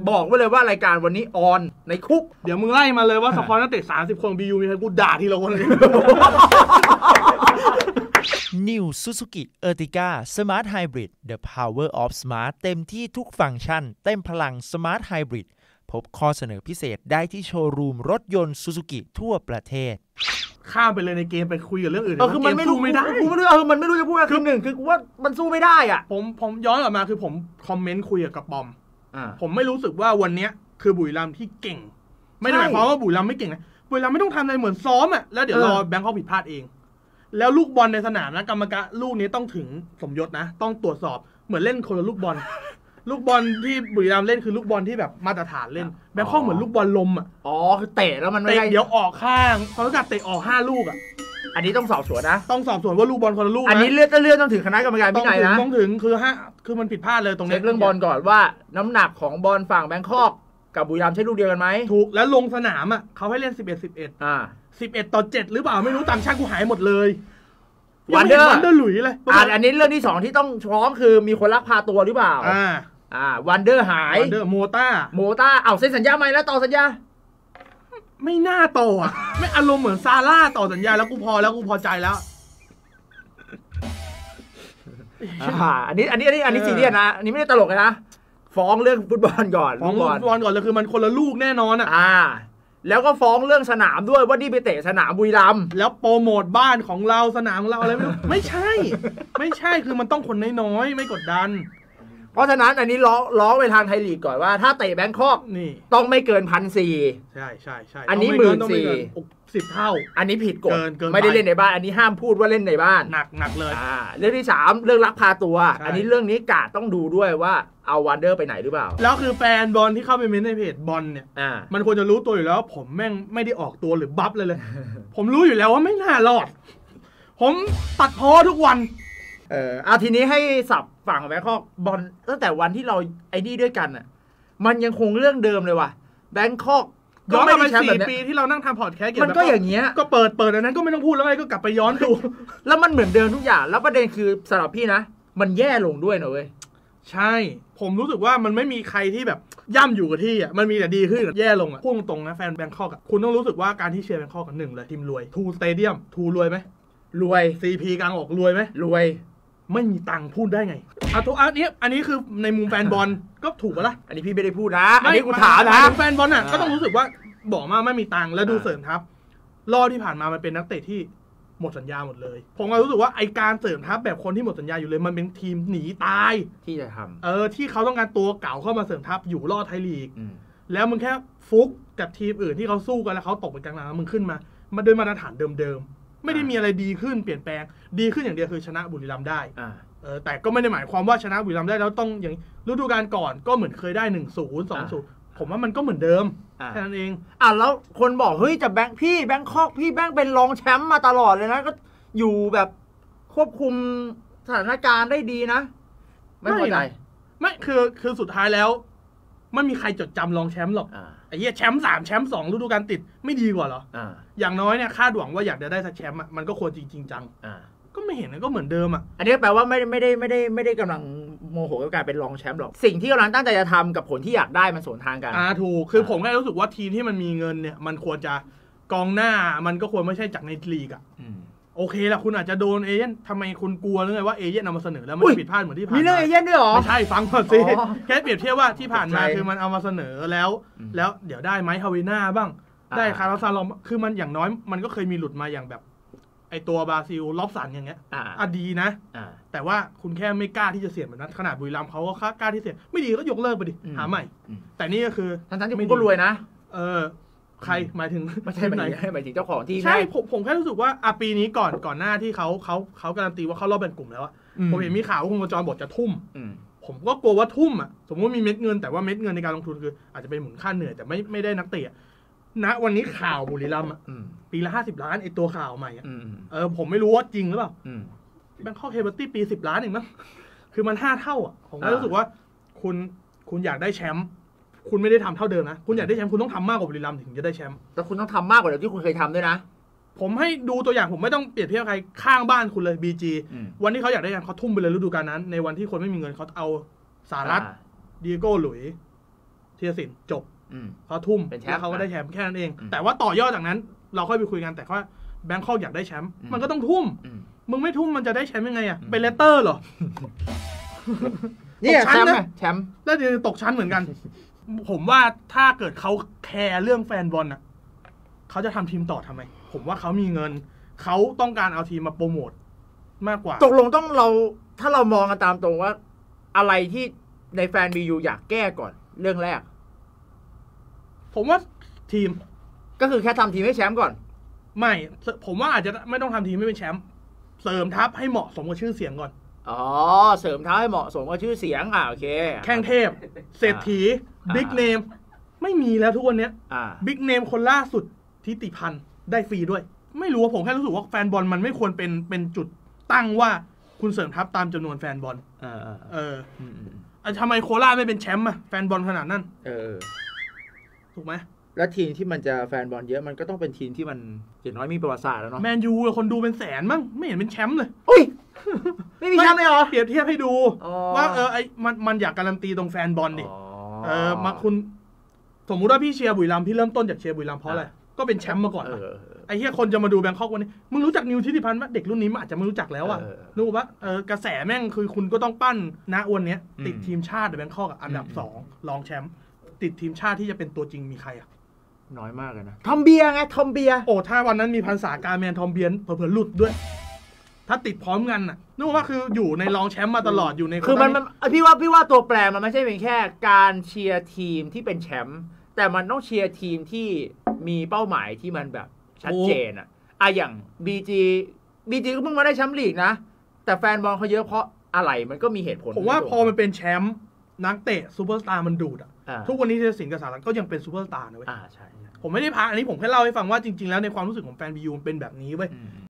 บอกไว้เลยว่ารายการวันนี้ออนในคุกเดี๋ยวมึงไล่มาเลยว่าสควอตนักเตะ30 คนBUมีใครกูด่าทีละคนเลย New Suzuki Ertiga Smart Hybrid The Power of Smart เต็มที่ทุกฟังก์ชันเต็มพลัง Smart Hybrid พบข้อเสนอพิเศษได้ที่โชว์รูมรถยนต์ Suzuki ทั่วประเทศข้ามไปเลยในเกมไปคุยกับเรื่องอื่นคือมันไม่รู้ไม่ได้กูไม่รู้มันไม่รู้จะพูดอะไรคือหนึ่งคือกูว่ามันสู้ไม่ได้อ่ะผมย้อนกลับมาคือผมคอมเมนต์คุยกับปอมผมไม่รู้สึกว่าวันนี้คือบุรีรัมย์ที่เก่งไม่ได้หมายความว่าบุรีรัมย์ไม่เก่งนะบุรีรัมย์ไม่ต้องทำอะไรเหมือนซ้อมอ่ะแล้วเดี๋ยวรอแบงค์เขาผิดพลาดเองแล้วลูกบอลในสนามนะกรรมการลูกนี้ต้องถึงสมยศนะต้องตรวจสอบเหมือนเล่นคนละลูกบอลลูกบอลที่บุรีรัมย์เล่นคือลูกบอลที่แบบมาตรฐานเล่นแบงค์เขาเหมือนลูกบอลลมอ่ะคือเตะแล้วมันไม่ได้เดี๋ยวออกข้างเขาต้องการเตะออก5 ลูกอ่ะอันนี้ต้องสอบสวนนะต้องสอบสวนว่าลูกบอลคนละลูกอันนี้เลื่อนต้องถึงคณะกรรมการวินัยนะต้องถึงคือมันผิดพลาดเลยตรงนี้เช็คเรื่องบอลก่อนว่าน้ำหนักของบอลฝั่งแบงคอกกับบุรีรัมย์ใช่ลูกเดียวกันไหมถูกแล้วลงสนามอ่ะเขาให้เล่น11 ต่อ 7หรือเปล่าไม่รู้ต่างชาติกูหายหมดเลยวันเดอร์หลุยเลยอันนี้เรื่องที่2ที่ต้องฟ้องคือมีคนลักพาตัวหรือเปล่าวันเดอร์หายวันเดอร์โมต้าเอาเซ็นสัญญาใหม่แล้วต่อสัญญาไม่น่าต่ออ่ะไม่อารมณ์เหมือนซาร่าต่อสัญญาแล้วกูพอใจแล้วอันนี้ซีเรียสนะอันนี้ไม่ได้ตลกเลยนะฟ้องเรื่องฟุตบอลก่อนฟ้องฟุตบอลก่อนเลยคือมันคนละลูกแน่นอนแล้วก็ฟ้องเรื่องสนามด้วยว่านี่ไปเตะสนามบุรีรัมย์แล้วโปรโมทบ้านของเราสนามของเราอะไรไม่ใช่คือมันต้องคนน้อยๆไม่กดดันเพราะฉะนั้นอันนี้ล้อไปทางไทยลีกก่อนว่าถ้าเตะแบงคอกนี่ต้องไม่เกิน1,400 ใช่อันนี้ 10 เท่าอันนี้ผิดกฎไม่ได้เล่นในบ้านอันนี้ห้ามพูดว่าเล่นในบ้านหนักเลยเรื่องที่3เรื่องลักพาตัวอันนี้เรื่องนี้กาดต้องดูด้วยว่าเอาวันเดอร์ไปไหนหรือเปล่าแล้วคือแฟนบอลที่เข้าไปเม้นในเพจบอลเนี่ยมันควรจะรู้ตัวอยู่แล้วผมแม่งไม่ได้ออกตัวหรือบัฟเลย ผมรู้อยู่แล้วว่าไม่น่ารอดผมตัดพ้อทุกวันทีนี้ให้สับฝั่งแบงคอกบอลตั้งแต่วันที่เราไอ้นี่ด้วยกันอ่ะมันยังคงเรื่องเดิมเลยว่ะแบงคอกย้อนไป4 ปีที่เรานั่งทำพอดแคสต์มันก็อย่างเงี้ยก็เปิดอันนั้นก็ไม่ต้องพูดแล้วไงก็กลับไปย้อนดูแล้วมันเหมือนเดิมทุกอย่างแล้วประเด็นคือสำหรับพี่นะมันแย่ลงด้วยนะเว้ยใช่ผมรู้สึกว่ามันไม่มีใครที่แบบย่ำอยู่กับที่อ่ะมันมีแต่ดีขึ้นกับแย่ลงอ่ะพูดตรงๆนะแฟนแบงคอกคุณต้องรู้สึกว่าการที่เชียร์แบงคอกกับ1เลยทีมรวยทูสเตเดียมทูรวยไหมรวย CP กลางออกรวยไหมรวยไม่มีตังค์พูดได้ไงอันนี้คือในมุมแฟนบอลก็ถูกปะล่ะอันนี้พี่ไม่ได้พูดนะอันนี้กูถามนะแฟนบอลน่ะก็ต้องรู้สึกว่าบอกมาไม่มีตังค์แล้วดูเสริมทัพรอบที่ผ่านมามันเป็นนักเตะที่หมดสัญญาหมดเลยผมก็รู้สึกว่าไอการเสริมทัพแบบคนที่หมดสัญญาอยู่เลยมันเป็นทีมหนีตายที่จะทำที่เขาต้องการตัวเก่าเข้ามาเสริมทัพอยู่รอดไทยลีกแล้วมึงแค่ฟุกกับทีมอื่นที่เขาสู้กันแล้วเขาตกไปกลางๆมึงขึ้นมาด้วยมาตรฐานเดิมๆไม่ได้มีอะไรดีขึ้นเปลี่ยนแปลงดีขึ้นอย่างเดียวคือชนะบุรีรัมย์ได้แต่ก็ไม่ได้หมายความว่าชนะบุรีรัมย์ได้แล้วต้องอย่างฤดูกาลก่อนก็เหมือนเคยได้ 1-0 2-0 ผมว่ามันก็เหมือนเดิมแค่นั้นเองแล้วคนบอกเฮ้ยจะแบงคอกพี่แบงค์เป็นรองแชมป์มาตลอดเลยนะก็อยู่แบบควบคุมสถานการณ์ได้ดีนะไม่เข้าใจไม่คือสุดท้ายแล้วไม่มีใครจดจำรองแชมป์หรอกไอ้เหี้ยแชมป์3แชมป์2ฤดูกาลติดไม่ดีกว่าเหรออย่างน้อยเนี่ยคาดหวังว่าอยากจะได้สักแชมป์มันก็ควรจริงจังก็ไม่เห็นนะก็เหมือนเดิมอันนี้แปลว่าไม่ได้กำลังโมโหกับการเป็นรองแชมป์หรอกสิ่งที่กำลังตั้งใจจะทำกับผลที่อยากได้มันสวนทางกันถูกคือผมแค่รู้สึกว่าทีมที่มันมีเงินเนี่ยมันควรจะกองหน้ามันก็ควรไม่ใช่จากในลีกโอเคละคุณอาจจะโดนเอเย่นทำไมคุณกลัวหรือไงว่าเอเย่นเอามาเสนอแล้วมันผิดพลาดเหมือนที่ผ่านมีเรื่องเอเย่นด้วยหรอไม่ใช่ฟังก่อนสิแค่เปรียบเทียบว่าที่ผ่านมาคือมันเอามาเสนอแล้วเดี๋ยวได้ไมค์ฮาวิน่าบ้างได้คาร์ลอสซาลอมคือมันอย่างน้อยมันก็เคยมีหลุดมาอย่างแบบไอตัวบราซิลล็อบสันอย่างเงี้ยดีนะแต่ว่าคุณแค่ไม่กล้าที่จะเสี่ยงแบบนั้นขนาดบุรีรัมย์เขาก็กล้าที่เสี่ยงไม่ดีก็ยกเลิกไปดิหาใหม่แต่นี่ก็คือทั้งที่คุณก็รวยนะใครหมายถึงไม่ใช่หมายถึงเจ้าของที่ใช่ผมแค่รู้สึกว่าปีนี้ก่อนหน้าที่เขาการันตีว่าเขารอบแบ่งกลุ่มแล้วอะผมเห็นมีข่าวว่าคุณวจรบอกจะทุ่มผมก็กลัวว่าทุ่มอะสมมติว่ามีเม็ดเงินแต่ว่าเม็ดเงินในการลงทุนคืออาจจะเป็นหมุนค่าเหนื่อยแต่ไม่ได้นักเตะณวันนี้ข่าวบุรีรัมย์ปีละ50 ล้านไอตัวข่าวใหม่ผมไม่รู้ว่าจริงหรือเปล่าแบงคอกเฮเบอร์ตี้ปี10 ล้านเองมั้งคือมัน5 เท่าอะผมก็รู้สึกว่าคุณอยากได้แชมป์คุณไม่ได้ทำเท่าเดิมนะคุณอยากได้แชมป์คุณต้องทำมากกว่าบุรีรัมย์ถึงจะได้แชมป์แต่คุณต้องทำมากกว่าเดิมที่คุณเคยทำด้วยนะผมให้ดูตัวอย่างผมไม่ต้องเปรียบเทียบใครข้างบ้านคุณเลย BG วันที่เขาอยากได้แชมป์เขาทุ่มไปเลยฤดูกาลนั้นในวันที่คนไม่มีเงินเขาเอาสารัตดีโก้หลุยธีรศิลป์จบอืมเขาทุ่มเป็นแชมป์แล้วเขาก็ได้แชมป์แค่นั้นเองอืมแต่ว่าต่อยอดจากนั้น เราค่อยไปคุยกันแต่ว่าแบงคอกอยากได้แชมป์อืมมันก็ต้องทุ่มอืมมึงไม่ทุ่มมันจะได้แชมป์ยังไงอ่ะอืมเป็นเลสเตอร์เหรอเนี่ยตกชั้แชนมป์นะอะแชมป์แล้วจะตกชั้นเหมือนกัน ผมว่าถ้าเกิดเขาแคร์เรื่องแฟนบอลน่ะเขาจะทำทีมต่อทำไม ผมว่าเขามีเงิน เขาต้องการเอาทีมมาโปรโมทมากกว่าตกลงต้องถ้าเรามองกันตามตรงว่า อะไรที่ในแฟนบียูอยากแก้ก่อนเรื่องแรกผมว่าทีมก็คือแค่ทำทีมให้แชมป์ก่อนไม่ ผมว่าอาจจะไม่ต้องทำทีมไม่เป็นแชมป์เสริมทัพให้เหมาะสมกับชื่อเสียงก่อนอ๋อเสริมเท้าให้เหมาะสมกับชื่อเสียงโอเคแข้งเทพ เศรษฐี บิ๊กเนม ไม่มีแล้วทุกวันเนี้ยอ่าบิ๊กเนมคนล่าสุดทิติพันธ์ได้ฟรีด้วย ไม่รู้ว่าผมแค่รู้สึกว่าแฟนบอลมันไม่ควรเป็นจุดตั้งว่าคุณเสริมทัพตามจำนวนแฟนบอล เออทำไมโคราชไม่เป็นแชมป์อะแฟนบอลขนาดนั้นถูกไหมแล้วทีมที่มันจะแฟนบอลเยอะมันก็ต้องเป็นทีมที่มันอย่างน้อยมีประวัติศาสตร์แล้วเนาะแมนยูคนดูเป็นแสนมั้งไม่เห็นเป็นแชมป์เลยอุ้ย ไม่มีแชมป์เลยเหรอเปรียบเทียบให้ดูอ๋อว่ามันอยากการันตีตรงแฟนบอลดิอ๋อมาคุณสมมุติว่าพี่เชียร์บุรีรัมย์พี่เริ่มต้นจากเชียร์บุรีรัมย์เพราะอะไรก็เป็นแชมป์มาก่อนนะไอ้เหี้ยคนจะมาดูแบงคอกวันนี้มึงรู้จักนิวทิติพันธ์ปะเด็กรุ่นนี้มันอาจจะไม่รู้จักแล้วอ่ะรู้ปะกระแสแม่งคือคุณก็ต้องปั้นณวันเนี้ยติดทีมชาติแบงคอกอันดับ2รองแชมป์ติดทีมชาติที่จะเป็นตัวจริงมีใครอ่ะน้อยมากเลยนะทอมเบียร์ไงทอมเบียร์โอ้ถ้าวันนั้นมีพันษาการแมนทอมเบียนเผื่อๆหลุดด้วย ถ้าติดพร้อมกันน่ะนึกว่าคืออยู่ในรองแชมป์มาตลอดอยู่ในคือมันพี่ว่าตัวแปรมันไม่ใช่เป็นแค่การเชียร์ทีมที่เป็นแชมป์แต่มันต้องเชียร์ทีมที่มีเป้าหมายที่มันแบบชัดเจนอย่าง BG ก็เพิ่งมาได้แชมป์ลีกนะแต่แฟนบอลเขาเยอะเพราะอะไรมันก็มีเหตุผลผมว่าพอมันเป็นแชมป์นักเตะซูเปอร์สตาร์มันดูดอ่ะทุกวันนี้ธีรศิลป์กับสารัตก็ยังเป็นซูเปอร์สตาร์นะเว้ยใช่ผมไม่ได้พักอันนี้ผมแค่เล่าให้ฟังว่าจริงๆแล้วในความรู้สึกของแฟนบียูมันเป็นแบบนี้เว้ย